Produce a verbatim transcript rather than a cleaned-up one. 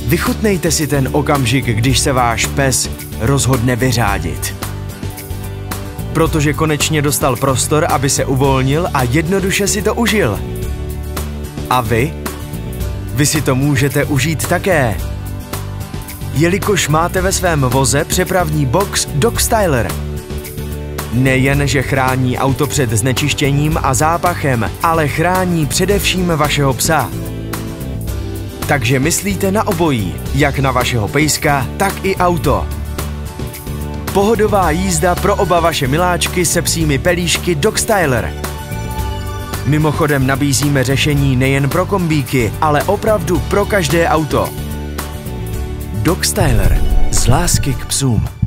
Vychutnejte si ten okamžik, když se váš pes rozhodne vyřádit. Protože konečně dostal prostor, aby se uvolnil a jednoduše si to užil. A vy? Vy si to můžete užít také. Jelikož máte ve svém voze přepravní box Dog Styler. Nejen, že chrání auto před znečištěním a zápachem, ale chrání především vašeho psa. Takže myslíte na obojí, jak na vašeho pejska, tak i auto. Pohodová jízda pro oba vaše miláčky se psími pelíšky Dog Styler. Mimochodem nabízíme řešení nejen pro kombíky, ale opravdu pro každé auto. Dog Styler. Z lásky k psům.